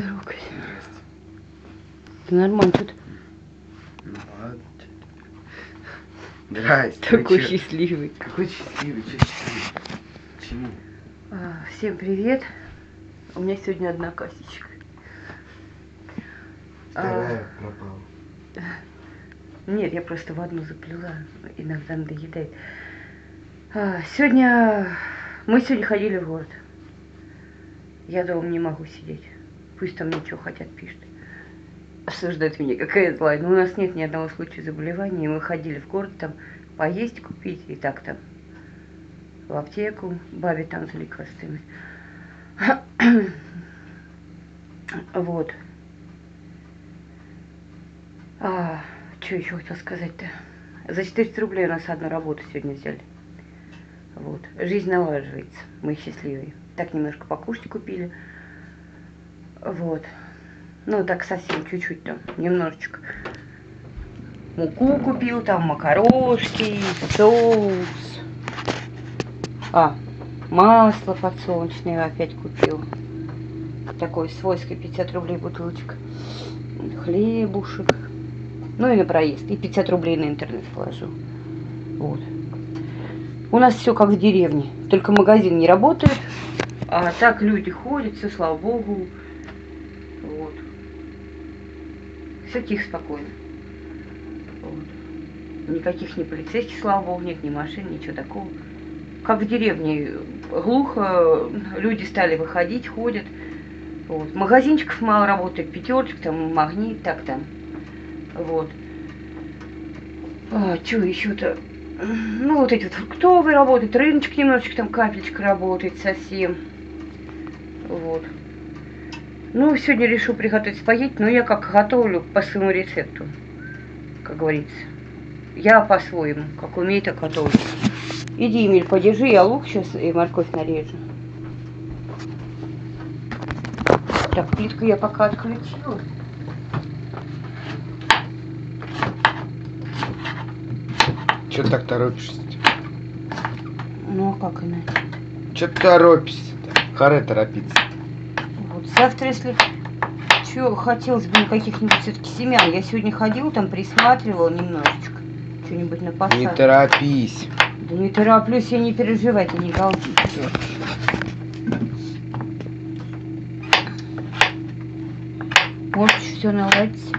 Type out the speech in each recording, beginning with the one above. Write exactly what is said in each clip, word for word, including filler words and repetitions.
Здорово. Ты нормально тут? Ну ладно. Здрасте. Такой счастливый. Какой счастливый, что счастливый? Почему? А, всем привет. У меня сегодня одна косичка. Вторая а, пропала. Нет, я просто в одну заплела. Иногда надоедает. А, сегодня... Мы сегодня ходили в город. Я дома не могу сидеть. Пусть там ничего хотят, пишут. Осуждают меня, какая злая. Но у нас нет ни одного случая заболевания. И мы ходили в город там поесть, купить. И так там в аптеку. Бабе там за лекарствами. Вот. А, что еще хотел сказать-то? За четыреста рублей у нас одну работу сегодня взяли. Вот. Жизнь налаживается. Мы счастливые. Так немножко покушать купили. Вот. Ну, так совсем чуть-чуть там, немножечко. Муку купил, там макарошки, соус. А, масло подсолнечное опять купил. Такой свойской, пятьдесят рублей бутылочка. Хлебушек. Ну и на проезд. И пятьдесят рублей на интернет положу. Вот. У нас все как в деревне. Только магазин не работает. А так люди ходят, все, слава богу. Вот. Все тихо, спокойно. Вот. Никаких ни полицейских, слава богу, нет, ни машин, ничего такого. Как в деревне. Глухо. Люди стали выходить, ходят. Вот. Магазинчиков мало работает. Пятерочек, там, магнит, так там. Вот. А, что еще-то? Ну, вот эти вот фруктовые работают, рыночек немножечко, там капельчик работает совсем. Вот. Ну, сегодня решил приготовить спагетти, но я как готовлю по своему рецепту, как говорится. Я по-своему, как умею, так готовлю. Иди, Эмиль, подержи, я лук сейчас и морковь нарежу. Так, плитку я пока отключила. Че так торопишься? Ну, а как иначе? Че ты торопишься-то? Харе торопиться. Вот, завтра, если... Че, хотелось бы каких-нибудь все-таки семян. Я сегодня ходила, там присматривала немножечко. Что-нибудь на посадку. Не торопись. Да не тороплюсь, я не переживай, ты не галдись. Может, все наладится.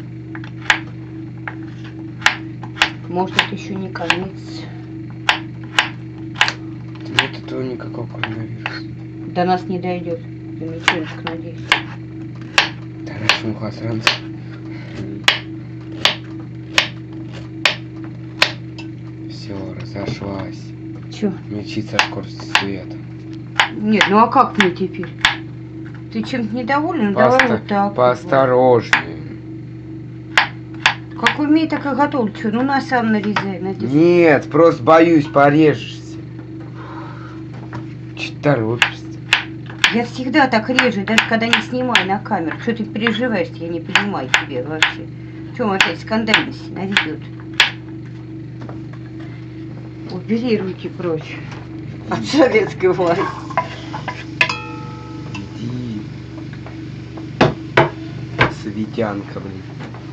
Может, это еще не конец. Нет этого никакого коронавируса. До нас не дойдет. Замечательно, надеюсь. Тарас мухасранца. Все, разошлась. Че? Мчится скорости света. Нет, ну а как мне теперь? Ты чем-то недоволен? Поосто... Давай вот так. Поосторожнее. Как умею, так и готовлю. Что, ну на сам нарезай. Надеюсь. Нет, просто боюсь, порежешься. Че торопишься? Я всегда так режу, даже когда не снимаю на камеру. Что ты переживаешь, я не понимаю тебя вообще. Чем опять скандальность на видео-то? Убери руки прочь от советской власти. Иди. Светянка, блин.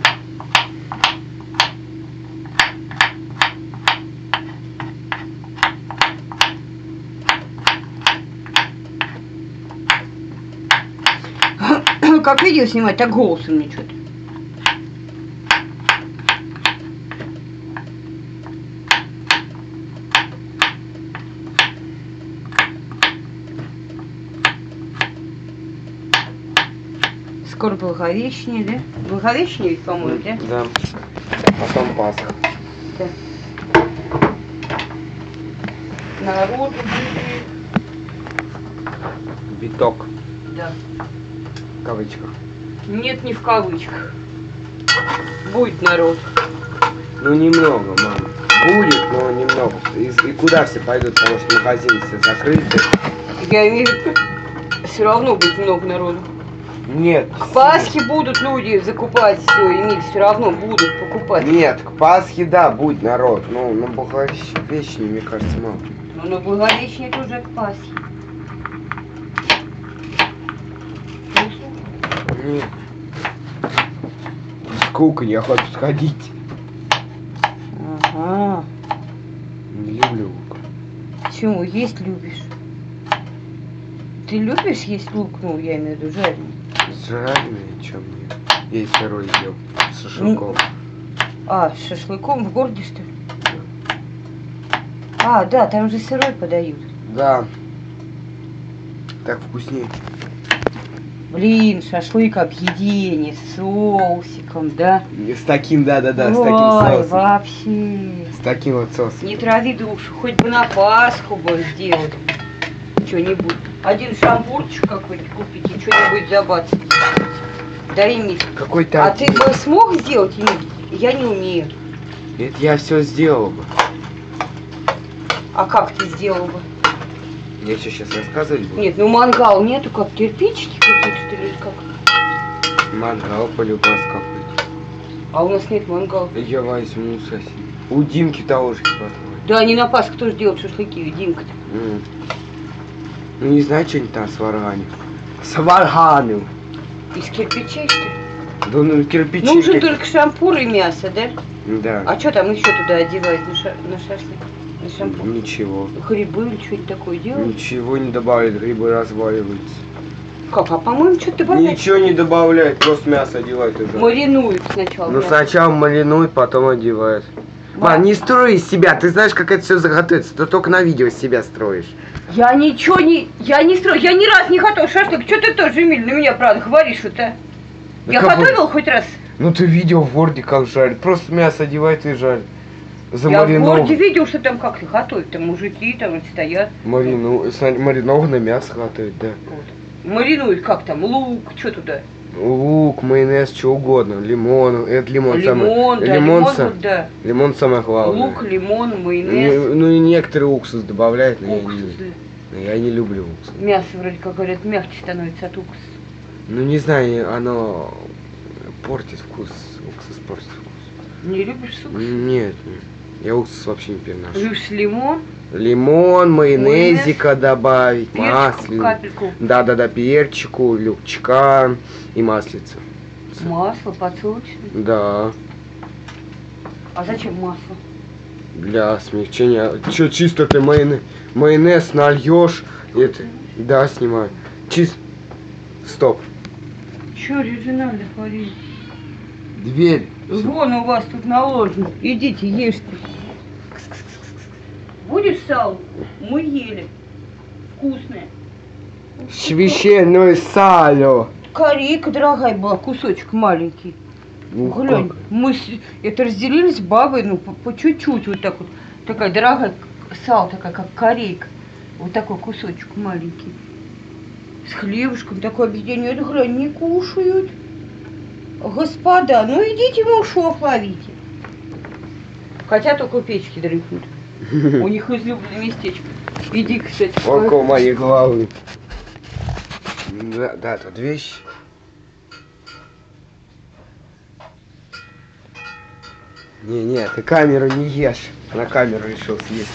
Как видео снимать, так голосом мне что-то. Скоро Благовещение, да? Благовещение ведь, по-моему, да? Да. Потом Пасха. Да. Народу будет. Биток. Да. В кавычках. Нет, не в кавычках. Будет народ. Ну немного, мама. Будет, но немного. И, и куда все пойдут, потому что магазины все закрыты. Я имею в виду, все равно будет много народу. Нет. К Пасхе будут люди закупать все, Эмиль, все равно будут покупать. Нет, к Пасхе, да, будет народ. Но на Благовещение, мне кажется, мало. Ну, на Благовещение тоже к Пасхе. Нет. Сколько не охота сходить. Ага. Не люблю лук. Почему? Есть любишь? Ты любишь есть лук? Ну, я имею в виду жареный. Жареный, чем нет? Я и сырой ел. С шашлыком. А, с шашлыком в городе, что ли? А, да, там же сырой подают. Да. Так вкуснее. Блин, шашлык объедение с соусиком, да? И с таким, да-да-да, с Ой, таким соусом. вообще. С таким вот соусом. Не трави душу, хоть бы на Пасху бы сделать что-нибудь. Один шампурчик какой-нибудь купить и что-нибудь забацать. Дай мне. Какой-то А ты бы смог сделать? Я не умею. Это я все сделал бы. А как ты сделал бы? Я что, сейчас рассказывать буду? Нет, ну мангал нету, как кирпичики какие-то, что ли, или как? Мангал полюбас какой-то. А у нас нет мангала. Я возьму у соседа. У Димки того же хватает. Да, они на Пасху тоже делают шашлыки, Димка-то. М. Ну не знаю, что-нибудь там сварганил. Сварганил. Из кирпичей, что ли? Да ну кирпичи. Нужен как- только шампур и мясо, да? Да. А что там еще туда одевают на, ша... на шашлык? На шампур? Ничего. Грибы или что-нибудь такое делают? Ничего не добавляют, грибы разваливаются. Как? А по-моему, что-то добавляют. Ничего не добавляют, просто мясо одевают уже. Маринуют сначала. Ну мясо. сначала маринуют, потом одевают. Да. Мам, не строй из себя, ты знаешь, как это все заготовится, ты только на видео из себя строишь. Я ничего не... Я не строю. Я ни разу не готовил шашлык. Что ты тоже, Эмиль, на меня, правда, говоришь-то? Да Я как вы- готовил хоть раз? Ну ты видел в Ворде как жарят, просто мясо одевают и жарят. Я в Замаринован. городе видел, что там как-то готовят. Там мужики там вот стоят. Марину... сна- Маринованное мясо готовят, да. Вот. Маринуют как там? Лук, что туда? Лук, майонез, что угодно, лимон, это лимон, Лимон, самое... да, лимон, лимон, са- вот, да. лимон самое главное. Лук, лимон, Ну, майонез, ну и некоторые уксус добавляют, но я уксус. не, да. я не люблю уксус. Мясо вроде как говорят мягче становится от уксуса. Ну не знаю, оно портит вкус, уксус портит вкус. Не любишь с уксусом? Нет, нет, я уксус вообще не переношу. Любишь лимон, Лимон, майонезика добавить, перчик, маслину. капельку, Да-да-да, перчику, лючка и маслица. масло подсолнечное. Да, А зачем масло? для смягчения. Че, чисто ты майонез, майонез нальешь, это, да, снимаю. Чист, стоп. Че оригинально творили? Дверь. Вон у вас тут наложено. Идите, ешьте. Будешь сало? Мы ели. Вкусное. Священное сало. Корейка дорогая была, кусочек маленький. Ну, Глянь, как? мы с- это разделили с бабой, ну, по, по чуть-чуть, вот так вот. Такая дорогая сало, такая, как корейка. Вот такой кусочек маленький. С хлебушком, такое объедение. Это, глянь, не кушают. Господа, ну идите мушов ловите. Хотя только у печки дрыхнут. У них излюбленное местечко. Иди, кстати. Около моей головы. Да, да, тут вещи. Не-не, ты камеру не ешь. На камеру решил съесть.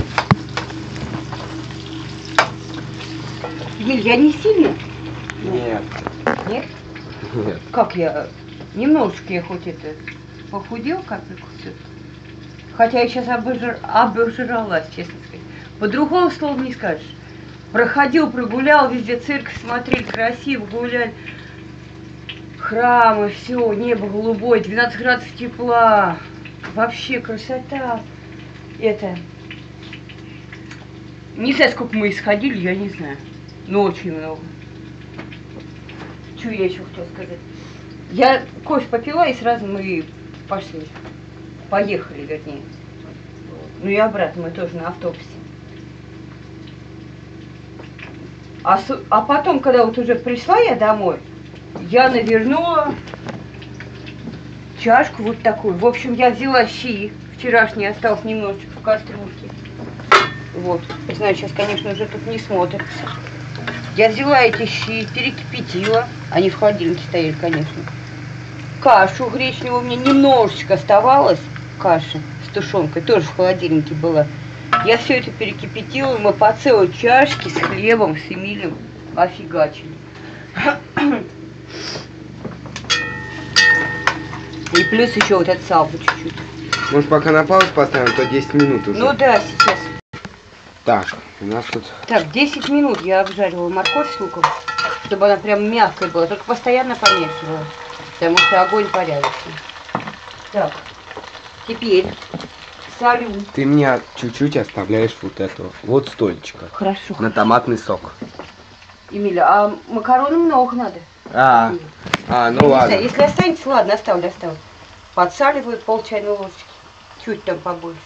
Емель, я не сильно? Нет. Нет? Нет. Как я? Немножечко я хоть это похудел капельку все-таки. Хотя я сейчас обожр... обожралась, честно сказать. По-другому слова не скажешь. Проходил, прогулял, везде цирк смотрели, красиво гуляли. Храмы, все, небо голубое, двенадцать градусов тепла. Вообще красота. Это... Не знаю, сколько мы исходили, я не знаю. Но очень много. Что я еще хотела сказать? Я кофе попила, и сразу мы пошли. Поехали, вернее. Ну и обратно мы тоже на автобусе. А, с- а потом, когда вот уже пришла я домой, я навернула чашку вот такую. В общем, я взяла щи. Вчерашние осталось немножечко в кастрюльке. Вот. Не знаю, сейчас, конечно, уже тут не смотрится. Я взяла эти щи, перекипятила. Они в холодильнике стояли, конечно. Кашу гречневую у меня немножечко оставалось. Каша с тушенкой тоже в холодильнике была. Я все это перекипятила, и мы по целой чашке с хлебом, с Эмилем офигачили. И плюс еще вот этот салфу чуть-чуть. Может, пока на паузу поставим, то десять минут уже. Ну да, сейчас. Так, у нас тут... Так, десять минут я обжаривала морковь с луком, чтобы она прям мягкая была, только постоянно помешивала, потому что огонь порядочный. Так, теперь солю. Ты меня чуть-чуть оставляешь вот этого, вот стольчика. Хорошо. На томатный сок. Эмиля, а макароны много надо. А, а ну Я не ладно. знаю, если останется, ладно, оставлю, оставлю. Подсаливаю пол чайной ложечки, чуть там побольше.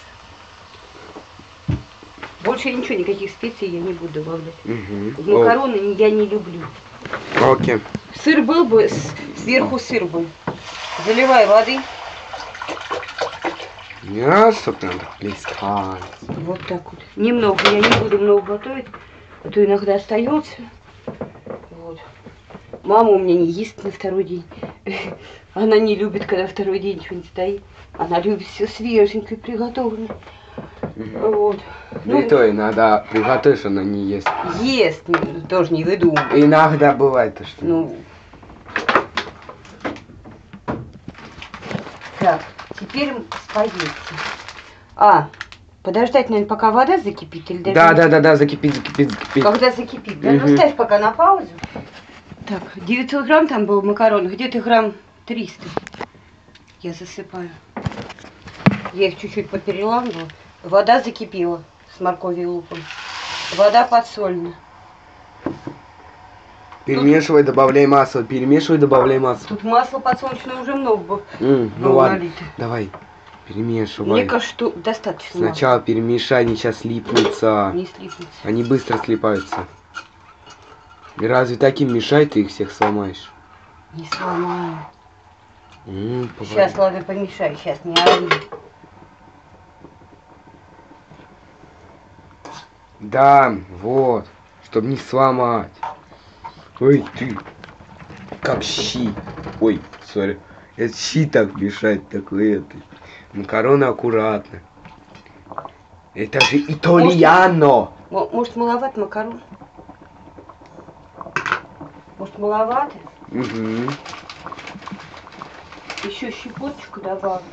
Больше ничего, никаких специй я не буду добавлять. Угу. В макароны я не люблю. Окей. Сыр был бы, сверху сыр был. Заливай воды. Мясо прям плескать. Вот так вот. Немного, я не буду много готовить, а то иногда остается. Вот. Мама у меня не ест на второй день. Она не любит, когда второй день что-нибудь стоит. Она любит все свеженькое, приготовленное. Угу. Вот. Ну, и то иногда приготовишь, она не ест. Ест, тоже не выдумывай. Иногда бывает то, что... Ну. Так, теперь спагетти. А, подождать, наверное, пока вода закипит или даже... Да, да, да, да, закипит, закипит, закипит. Когда закипит, да? Угу. Ну, ставь пока на паузу. Так, девятьсот грамм там было макарон, где-то грамм триста. Я засыпаю. Я их чуть-чуть попереламывала. Вода закипела с морковью и луком. Вода подсолена. Перемешивай, добавляй масло, перемешивай, добавляй масло. Тут масло подсолнечное уже много было. Mm, ну было ладно, налито. давай, перемешивай. Мне кажется, что достаточно. Сначала мало. Перемешай, они сейчас слипнутся. Не слипнутся. Они быстро слипаются. И разве таким мешай, ты их всех сломаешь? Не сломаю. Mm, сейчас, ладно, помешай, сейчас не ори. Да, вот, чтобы не сломать. Ой, ты, как щи. Ой, сори. Это щи так мешать, такой это. Макароны аккуратно. Это же итальяно. Может, может маловато макарон? Может, маловато? Угу. Еще щепоточку добавлю.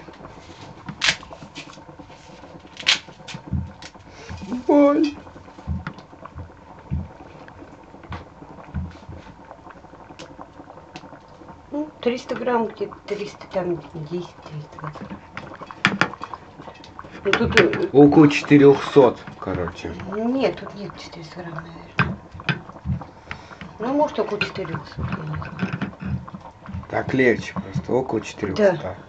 Ой. Ну, триста грамм, где-то триста, там десять триста грамм. Ну, тут... Около четырехсот, короче. Нет, тут нет четыреста грамм, наверное. Ну, может, около четырехсот, я не знаю. Так легче просто, около четырехсот. Да.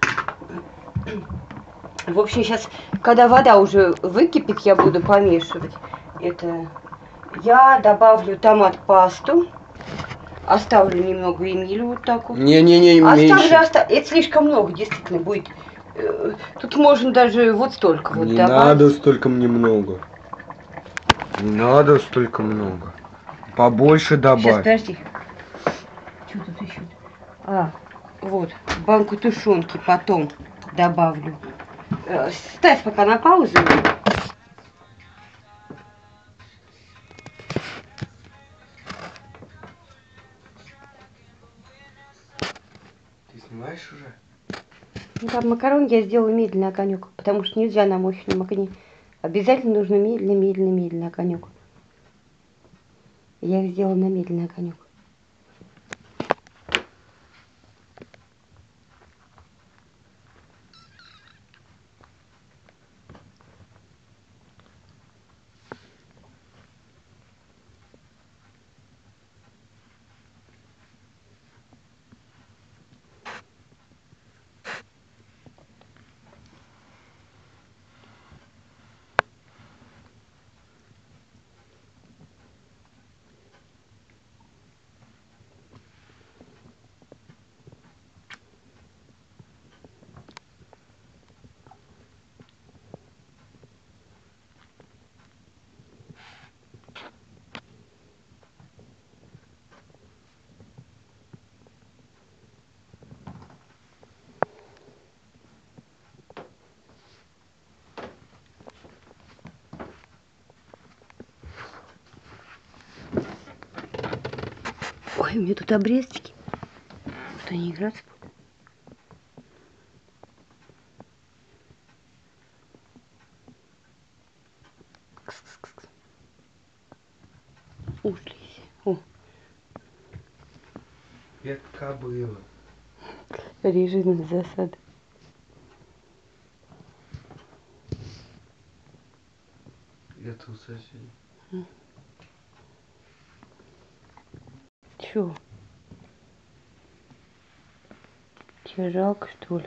В общем, сейчас, когда вода уже выкипит, я буду помешивать. Это я добавлю томат-пасту. Оставлю немного Эмилю вот так вот. Не-не-не, меньше. Оставлю, это слишком много, действительно, будет. Тут можно даже вот столько вот не добавить. Не надо столько мне много. Не надо столько много. Побольше добавь. Сейчас, подожди. Что тут еще? А, вот, банку тушенки потом добавлю. Ставь пока на паузу. Ты снимаешь уже? Ну, там макарон я сделала медленно огонек, потому что нельзя на мощном огне. Обязательно нужно медленно, медленно, медленно огонек. Я их сделала на медленный огонек. Ой, у меня тут обрезочки. Что они играться будут? Ушлись. О, Это кобыла. режим засад. Это у соседей. Чё? Тебе жалко, что ли?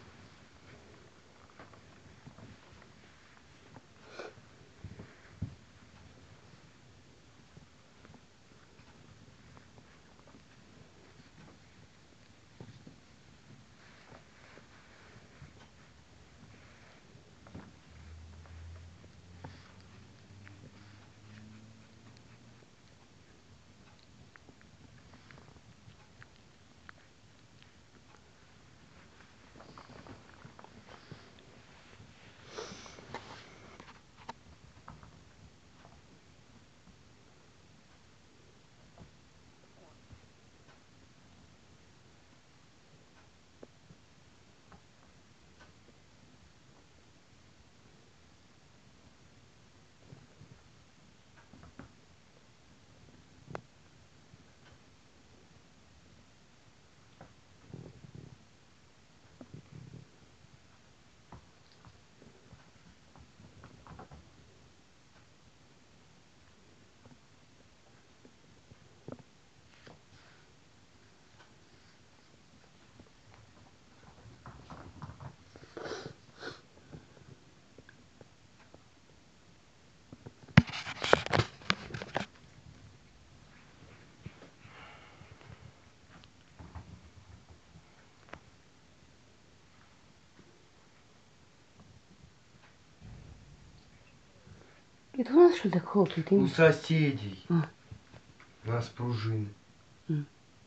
Это у нас что так хлопает? У соседей. А. У нас пружины. М.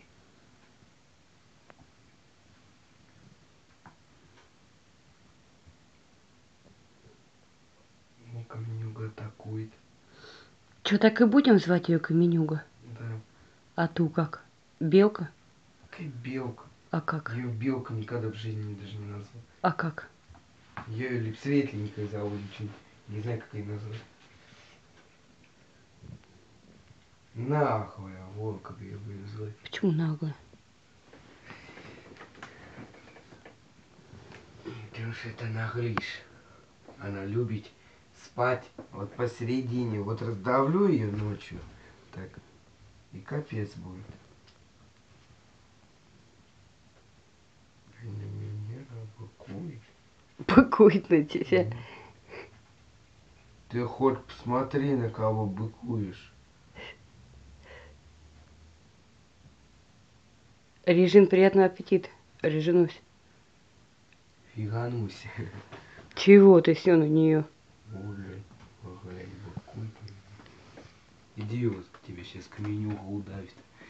Ну, каменюга атакует. Чё, так и будем звать ее Каменюга? Да. А ту как? Белка? Какая белка. А как? Ее белка никогда в жизни даже не назвал. А как? Ее или светленькой зовут, чуть. Не знаю, как ее назвать. Нахуй, вот как ее будем назвать. Почему наглая? Потому что это наглишь. Она любит спать вот посередине. Вот раздавлю ее ночью. Так. И капец будет. На меня быкует. Быкует на тебя. Ты хоть посмотри, на кого быкуешь. Режим приятного аппетита. Режинусь. Фиганусь. Чего ты все на нее? Ой, ой, быкует. Идиот, тебе сейчас каменюха удавит.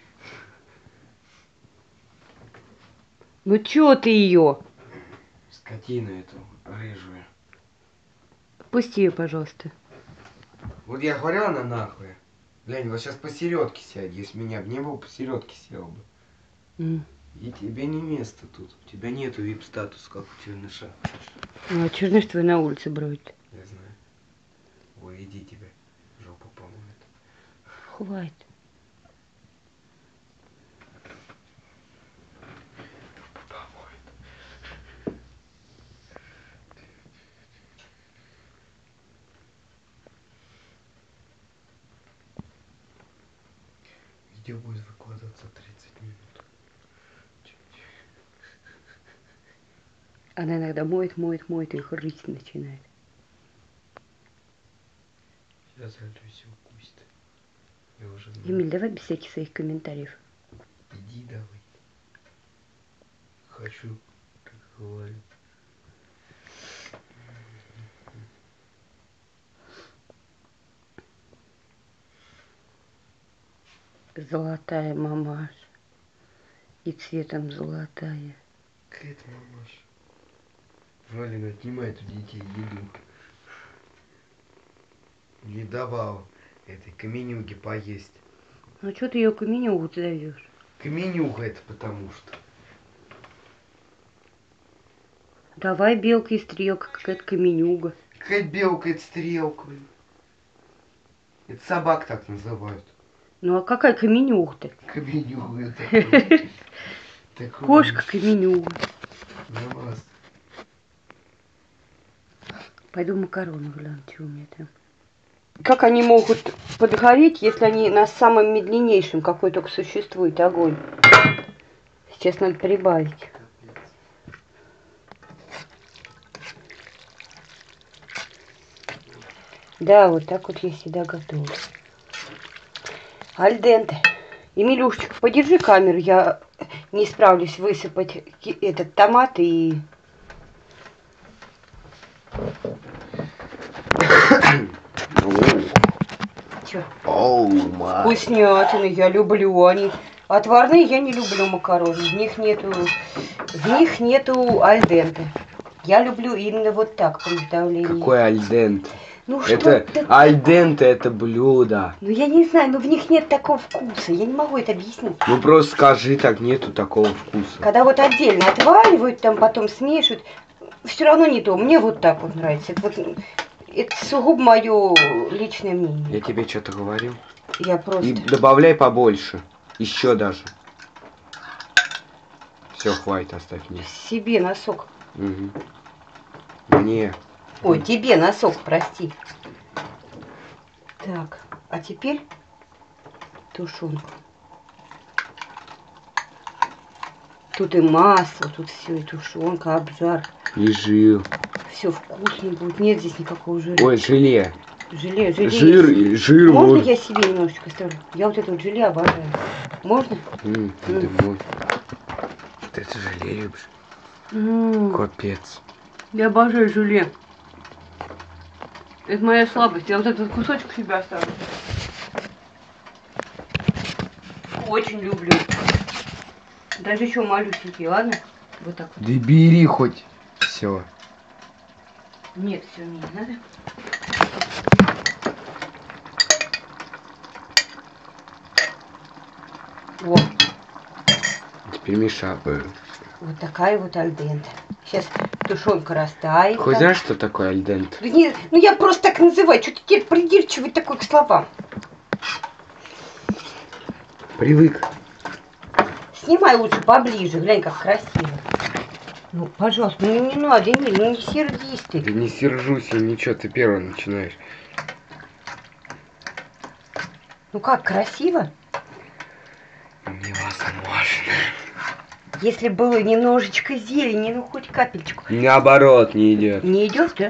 Ну чё ты ее? Скотину эту рыжую. Пусти ее, пожалуйста. Вот я говорил, она нахуй. Глянь, вот сейчас посередке сядь. Если меня бы не было, посередке сел бы. М. И тебе не место тут. У тебя нету вип-статуса, как у черныша. Ну, а черныш твой на улице бродит. Я знаю. Ой, иди тебе. Жопу помоет. Хватит. Помоет. Видео будет выкладываться тридцать минут. Она иногда моет, моет, моет и хрыть начинает. Сейчас Альтусь укусит. Я уже знаю. Эмиль, давай без всяких своих комментариев. Иди давай. Хочу, как говорю. Золотая мамаша. И цветом золотая. Какая это мамаша? Валина отнимает у детей еду. Не давал этой каменюге поесть. Ну что ты ее Каменюгу зовешь? Каменюга это потому что. Давай белка и стрелка, какая-то Каменюга. Какая белка, это стрелка. Это собак так называют. Ну а какая каменюха-то? Каменюга такой. Такой Кошка каменюга. намаз. Пойду макароны гляну, что у меня там. Как они могут подгореть, если они на самом медленнейшем, какой только существует, огонь? Сейчас надо прибавить. Да, вот так вот я всегда готовлю. Альденте. Эмилюшечка, подержи камеру, я не справлюсь высыпать этот томат и... Чё? Вкуснятины, я люблю. Они отварные, я не люблю макароны. В них нету, в них нету альденте. Я люблю именно вот так при давлении. Какой альденте? Ну, это что альденте, это блюдо. Ну я не знаю, но в них нет такого вкуса. Я не могу это объяснить. Ну просто скажи, так нету такого вкуса. Когда вот отдельно отваливают, там потом смешивают, все равно не то. Мне вот так вот нравится. Это, вот, это сугубо мое личное мнение. Я тебе что-то говорил? Я просто... И добавляй побольше. Еще даже. Все, хватит, оставь мне. Себе носок. Угу. Мне. Ой, тебе носок, прости. Так, а теперь тушенку. Тут и масло, тут все, и тушенка, обжар. И жир. Все вкусно будет. Нет здесь никакого жира. Ой, желе. Желе, желе. Жир, есть. жир. Можно может... я себе немножечко ставлю? Я вот это вот желе обожаю. Можно? М, М. ты мой. Ты это желе любишь? М. Капец. Я обожаю желе. Это моя слабость. Я вот этот кусочек себе оставлю. Очень люблю. Даже еще малюсенький, ладно? Вот так вот. Да бери хоть. Все. Нет, все, мне не надо. О, Теперь мешай. вот такая вот альденте. Сейчас тушенка растает. Хоть там. знаешь, что такое альденте? Да не, ну я просто так называю. Что ты теперь придирчивый такой к словам? Привык. Снимай лучше поближе, глянь, как красиво. Ну, пожалуйста, ну не надо, не, ну не сердись ты. Да не сержусь, я ничего, ты первый начинаешь. Ну как, красиво? Невозможно. Если было немножечко зелени, ну хоть капельку. Наоборот, не идет. Не идет, да?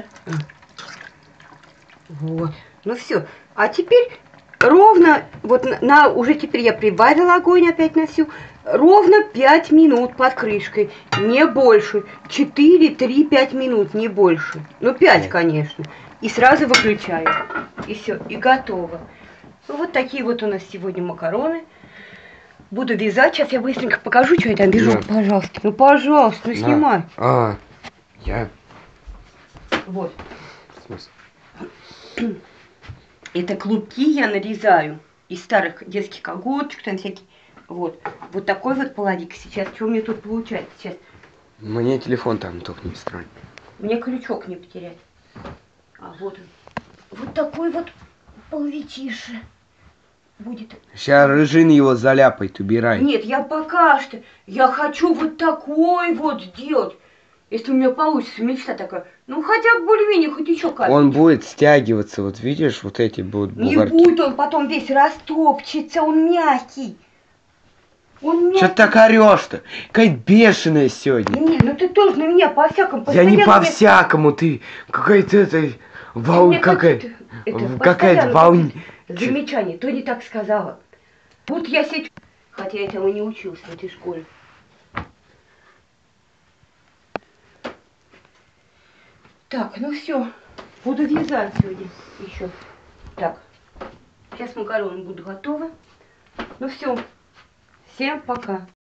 Вот. Ну все. А теперь ровно, вот на, на- уже теперь я прибавила огонь опять на всю. Ровно пять минут под крышкой. Не больше. четыре, три, пять минут, не больше. Ну пять, конечно. И сразу выключаю. И все, и готово. Ну вот такие вот у нас сегодня макароны. Буду вязать. Сейчас я быстренько покажу, что я там вяжу. На. Пожалуйста. Ну, пожалуйста, ну На. снимай. А, я. Вот. В смысле? Это клубки я нарезаю из старых детских колготочек, там всякие. Вот. Вот такой вот половик сейчас. Что у меня тут получается сейчас? Мне телефон там только не строить. Мне крючок не потерять. А вот он. Вот такой вот половичище будет. Сейчас рыжин его заляпает, убирай. Нет, я пока что. Я хочу вот такой вот сделать. Если у меня получится, мечта такая. Ну хотя бы более-менее, хоть еще как. Он будет стягиваться, вот видишь, вот эти будут Не бугорки. будет он потом весь растопчется, он мягкий. Он мягкий. Че ты так орешь-то? Какая бешеная сегодня. Не, ну ты тоже на меня по-всякому. Я не постоянно- по-всякому, ты какая-то это... Вау, Мне какая... как-то это Какая-то постоянно волн... Замечание, то не так сказала. Вот я сеть... Хотя я этому не учился в этой школе. Так, ну все. Буду вязать сегодня еще. Так. Сейчас макароны будут готовы. Ну все. Всем пока.